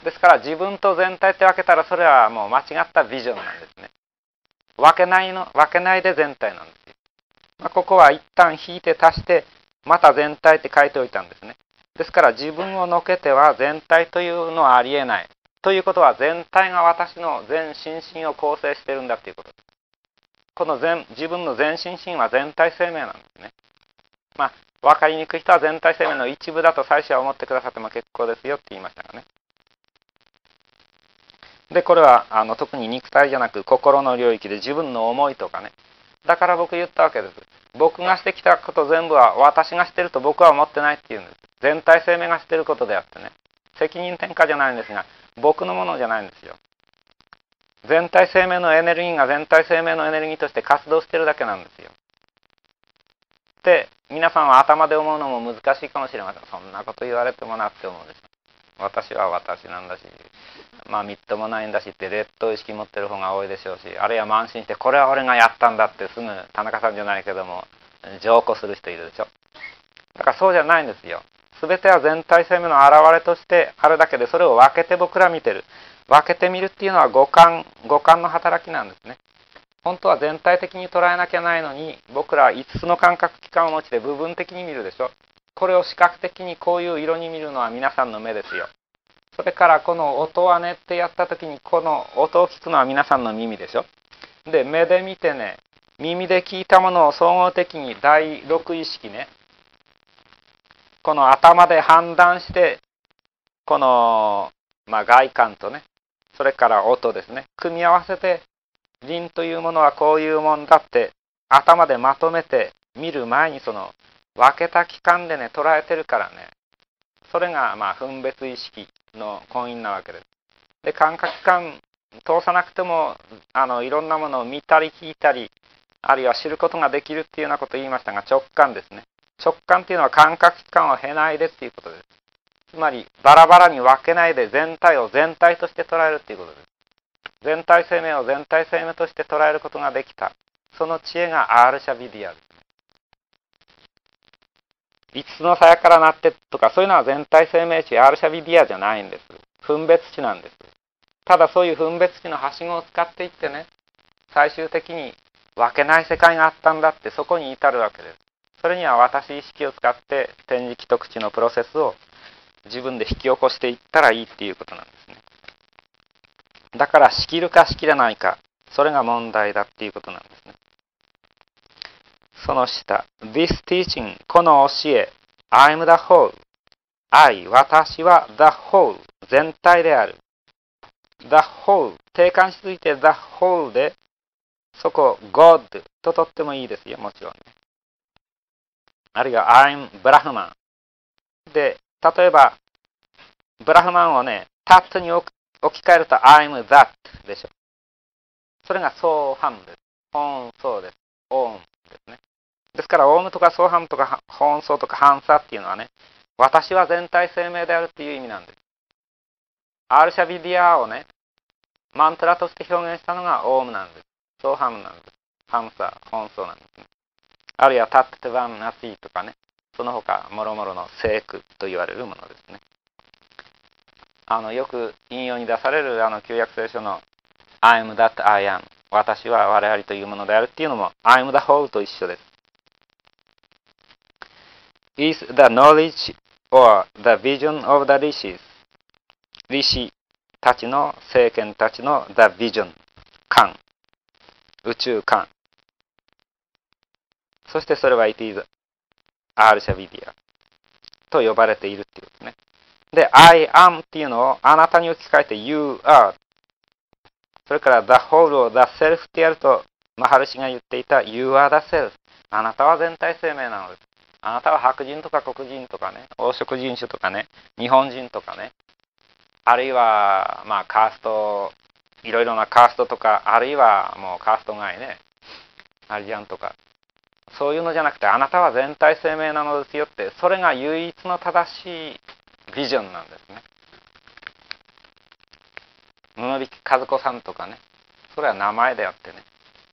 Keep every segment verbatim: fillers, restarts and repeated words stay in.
ですから自分と全体って分けたらそれはもう間違ったビジョンなんですね。分けないの、分けないで全体なんですよ。まあ、ここは一旦引いて足してまた全体って書いておいたんですね。ですから自分をのけては全体というのはありえない。ということは全体が私の全心身を構成しているんだということです。この全自分の全心身は全体生命なんですね。まあ分かりにくい人は全体生命の一部だと最初は思ってくださっても結構ですよって言いましたがね。でこれはあの特に肉体じゃなく心の領域で自分の思いとかね。だから僕言ったわけです。僕がしてきたこと全部は私がしてると僕は思ってないっていうんです。全体生命がしてることであってね。責任転嫁じゃないんですが僕のものじゃないんですよ。全体生命のエネルギーが全体生命のエネルギーとして活動してるだけなんですよ。で皆さんは頭で思うのも難しいかもしれません。そんなこと言われてもなって思うんです。私は私なんだし、まあみっともないんだしって劣等意識持ってる方が多いでしょうし、あるいは慢心してこれは俺がやったんだってすぐ田中さんじゃないけども浄化する人いるでしょ。だからそうじゃないんですよ。全ては全体生命の現れとしてあるだけで、それを分けて僕ら見てる。分けてみるっていうのは五感、五感の働きなんですね。本当は全体的に捉えなきゃないのに、僕らはいつつの感覚器官を持ちで部分的に見るでしょ。これを視覚的にこういう色に見るのは皆さんの目ですよ。それからこの音はねってやった時にこの音を聞くのは皆さんの耳でしょ。で目で見てね、耳で聞いたものを総合的に第六意識ね、この頭で判断してこの、まあ、外観とね、それから音ですね、組み合わせて輪というものはこういうもんだって頭でまとめて見る前にその分けた器官でね捉えてるからね、それがまあ分別意識の根源なわけです。で感覚器官通さなくてもあのいろんなものを見たり聞いたりあるいは知ることができるっていうようなことを言いましたが、直感ですね。直感っていうのは感覚器官を経ないでっていうことです。つまりバラバラに分けないで全体を全体として捉えるっていうことです。全体生命を全体生命として捉えることができた、その知恵がアールシャビディアです。いつつの鞘からなってとかそういうのは全体生命値アールシャビディアじゃないんです。分別値なんです。ただそういう分別値のはしごを使っていってね、最終的に分けない世界があったんだってそこに至るわけです。それには私意識を使って天磁気特知のプロセスを自分で引き起こしていったらいいっていうことなんですね。だから仕切るか仕切らないか、それが問題だっていうことなんですね。その下、This teaching、この教え、I'm the whole、I、私は the whole、全体である。the whole、定冠しついて the whole で、そこ God と取ってもいいですよ、もちろんね。あるいは I'm Brahman。で、例えば、ブラフマンをね、that に置き換えると I'm that でしょ。それがソーハムです。ホーンソーです。オームですね。ですから、オームとかソーハムとかホーンソーとかハンサっていうのはね、私は全体生命であるっていう意味なんです。アールシャビディアをね、マントラとして表現したのがオームなんです。ソーハムなんです。ハンサ、ホーンソーなんですね。あるいはタッテワンナティとかね、その他もろもろの聖句と言われるものですね。あのよく引用に出されるあの旧約聖書の I'm that I am、 私は我々というものであるっていうのも I'm the whole と一緒です。 is the knowledge or the vision of the rishis、 リシたちの聖賢たちの the vision、 観、宇宙観、そしてそれは it is アールシャビディアと呼ばれているっていうことですね。で、I am っていうのをあなたに置き換えて You are。それから The whole or the self ってやると、マハルシが言っていた You are the self。あなたは全体生命なのです。あなたは白人とか黒人とかね、黄色人種とかね、日本人とかね、あるいは、まあ、カースト、いろいろなカーストとか、あるいはもうカースト外ね、アジアンとか、そういうのじゃなくて、あなたは全体生命なのですよって、それが唯一の正しいビジョンなんですね。布引和子さんとかね、それは名前であってね、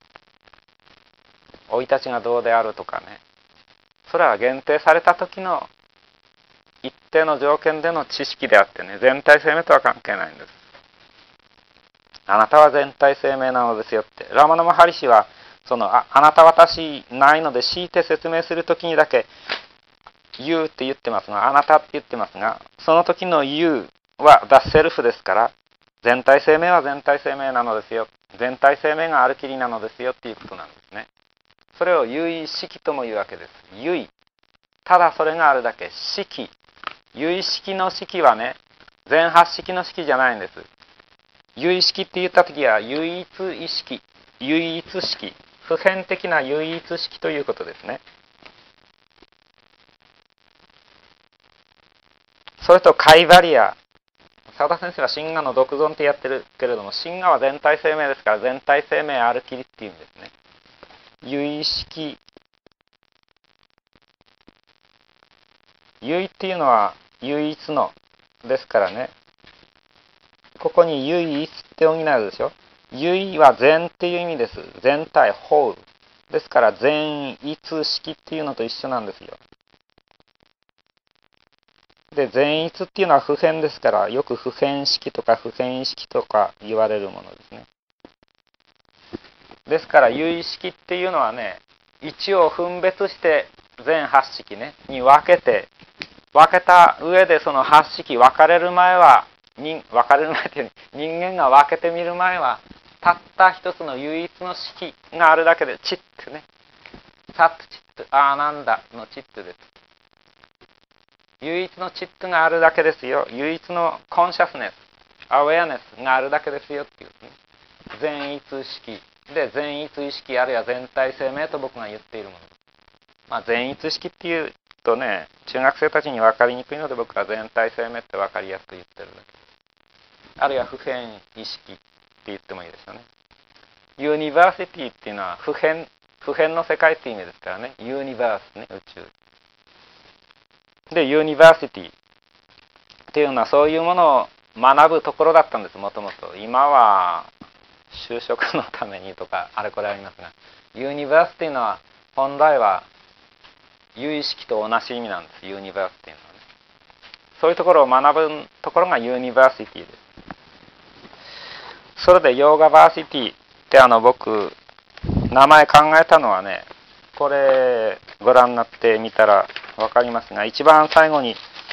生い立ちがどうであるとかね、それは限定された時の一定の条件での知識であってね、全体生命とは関係ないんです。あなたは全体生命なのですよって。ラマナマハリシは、その あ, あなた私ないので強いて説明するときにだけ言うって言ってますが、あなたって言ってますが、その時の言うは脱セルフですから、全体生命は全体生命なのですよ。全体生命があるきりなのですよっていうことなんですね。それを唯識とも言うわけです。唯。ただそれがあるだけ。識。唯識の識はね、全八識の識じゃないんです。唯識って言ったときは、唯一意識、唯一識、普遍的な唯一識ということですね。それと、カイバリア。澤田先生は神我の独尊ってやってるけれども、神我は全体生命ですから、全体生命あるきりっていうんですね。唯識。唯っていうのは唯一のですからね。ここに唯一って補うでしょ。唯は全っていう意味です。全体、ホール。ですから全一式っていうのと一緒なんですよ。で、全一っていうのは普遍ですから、よく普遍式とか普遍意識とか言われるものですね。ですから、唯式っていうのはね、一を分別して全八式ね、に分けて、分けた上でその八式分かれる前は、人分かれる前っていう人間が分けてみる前は、たった一つの唯一の式があるだけで、チットね。サットチット、ああなんだのチットです。唯一のチットがあるだけですよ。唯一のコンシャスネス、アウェアネスがあるだけですよっていう、ね。全一式で全一意識あるいは全体生命と僕が言っているもの。まあ全一式っていうとね、中学生たちに分かりにくいので僕は全体生命って分かりやすく言ってるだけです。あるいは普遍意識って言ってもいいですよね。ユニバーシティっていうのは普遍、普遍の世界っていう意味ですからね。ユニバースね、宇宙。で、ユニバーシティっていうのはそういうものを学ぶところだったんです、もともと。今は就職のためにとかあれこれありますが、ユニバースっていうのは本来は有意識と同じ意味なんです、ユニバースっていうのはね。そういうところを学ぶところがユニバーシティです。それでヨーガバーシティってあの僕名前考えたのはね、これご覧になってみたら分かりますが、一番最後に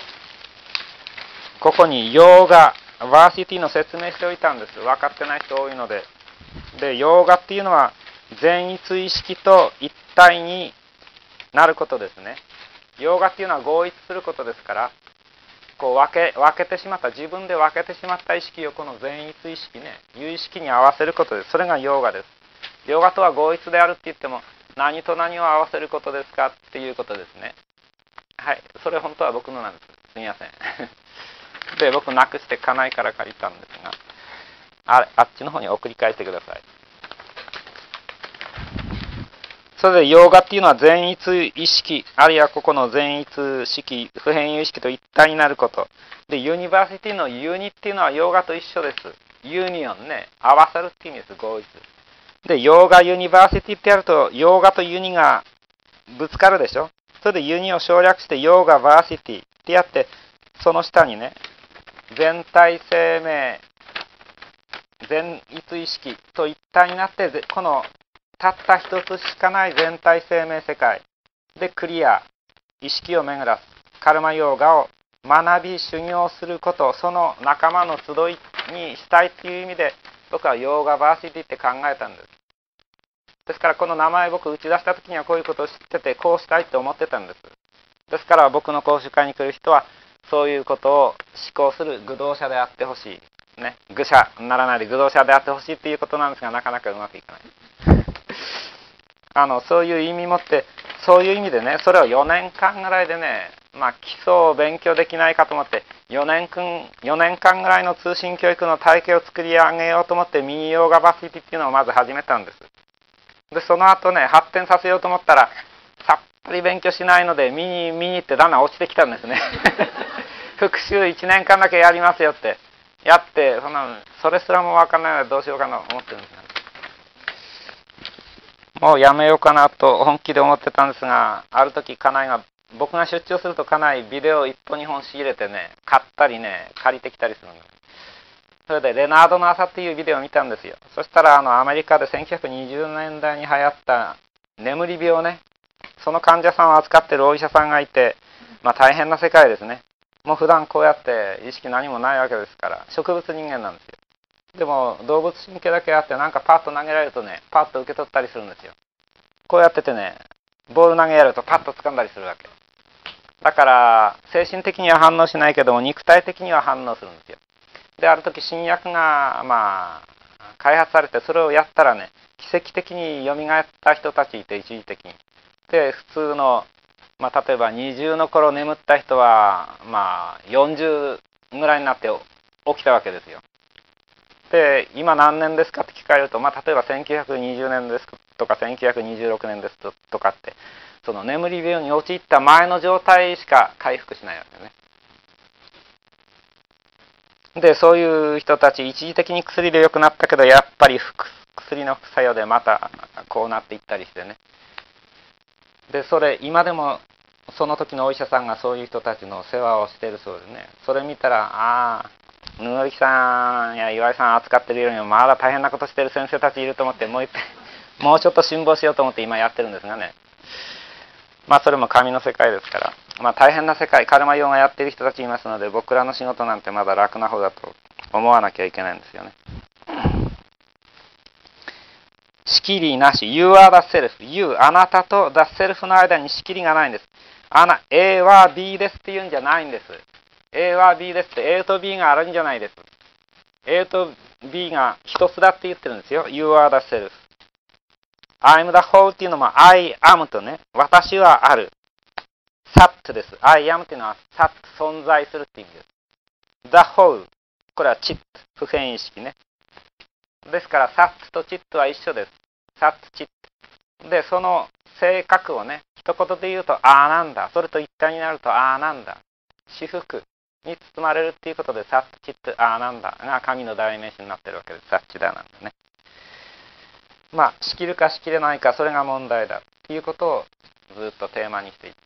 ここにヨーガバーシティの説明しておいたんです。分かってない人多いので。で、ヨーガっていうのは全一意識と一体になることですね。ヨーガっていうのは合一することですから、こう分け、分けてしまった、自分で分けてしまった意識をこの全一意識ね、有意識に合わせることです。それがヨーガです。ヨーガとは合一であるって言っても、何と何を合わせることですかっていうことですね。はい、それ本当は僕のなんです。すみません。で、僕なくして家内から借りたんですが、あ、あっちの方に送り返してください。それでヨーガっていうのは全一意識、あるいはここの全一式、普遍有意識と一体になること。で、ユニバーシティのユニっていうのはヨーガと一緒です。ユニオンね、合わせるっていう意味です、合一。で、ヨーガユニバーシティってやると、ヨーガとユニがぶつかるでしょ。それでユニを省略してヨーガバーシティってやって、その下にね、全体生命、全一意識と一体になって、このたった一つしかない全体生命世界でクリア、意識を巡らす、カルマヨーガを学び修行すること、その仲間の集いにしたいっていう意味で、僕はヨーガバーシティって考えたんです。ですからこの名前僕打ち出した時にはこういうことを知ってて、こうしたいって思ってたんです。ですから僕の講習会に来る人は、そういうことを思考する愚道者であってほしい。ね、愚者にならないで愚道者であってほしいっていうことなんですが、なかなかうまくいかない。あのそういう意味もって、そういう意味でね、それをよねんかんぐらいでね、まあ基礎を勉強できないかと思って、よねんかん、よねんかんぐらいの通信教育の体系を作り上げようと思って、ミニヨーガバーシティっていうのをまず始めたんです。で、その後ね、発展させようと思ったら、さっぱり勉強しないので、ミニ、ミニってだんだん落ちてきたんですね。復習いちねんかんだけやりますよって、やって、そんな、それすらも分かんないのでどうしようかなと思ってるんです。もうやめようかなと本気で思ってたんですが、ある時家内が僕が出張するとかなりビデオいっぽんにほん仕入れてね、買ったりね、借りてきたりするんです。それでレナードの朝っていうビデオを見たんですよ。そしたらあのアメリカでせんきゅうひゃくにじゅうねんだいに流行った眠り病ね、その患者さんを扱ってるお医者さんがいて、まあ大変な世界ですね。もう普段こうやって意識何もないわけですから、植物人間なんですよ。でも動物神経だけあって、なんかパッと投げられるとね、パッと受け取ったりするんですよ。こうやっててね、ボール投げやるとパッと掴んだりするわけ。だから精神的には反応しないけども肉体的には反応するんですよ。である時新薬がまあ開発されて、それをやったらね、奇跡的によみがえった人たちいて、一時的に。で普通の、まあ、例えばにじゅうの頃眠った人はまあよんじゅうぐらいになって起きたわけですよ。で今何年ですかって聞かれると、まあ、例えばせんきゅうひゃくにじゅうねんですとかせんきゅうひゃくにじゅうろくねんですとかって、その眠り病に陥った前の状態しか回復しないわけね。でそういう人たち、一時的に薬で良くなったけど、やっぱり薬の副作用でまたこうなっていったりしてね。でそれ今でもその時のお医者さんがそういう人たちの世話をしているそうでね。それ見たら、ああ布木さんや岩井さん扱ってるよりもまだ大変なことしてる先生たちいると思って、もう一回もうちょっと辛抱しようと思って今やってるんですがね。まあそれも神の世界ですから、まあ大変な世界、カルマヨガやっている人たちいますので、僕らの仕事なんてまだ楽な方だと思わなきゃいけないんですよね。仕切りなし。You are the self。You、あなたと the self の間に仕切りがないんです。あな、A は B ですって言うんじゃないんです。A は B ですって、A と B があるんじゃないです。A と B が一つだって言ってるんですよ。You are the self。I'm the whole っていうのも I am とね、私はある。Sat です。I am っていうのは Sat、存在するっていう意味です。The whole。これはチット、普遍意識ね。ですから、サッとチットは一緒です。サッとチット。で、その性格をね、一言で言うと、ああなんだ。それと一体になると、ああなんだ。至福に包まれるっていうことで、サッとチット、ああなんだが神の代名詞になってるわけです。サッチだなんだね。まあ、仕切るか仕切れないか、それが問題だっていうことをずっとテーマにしていって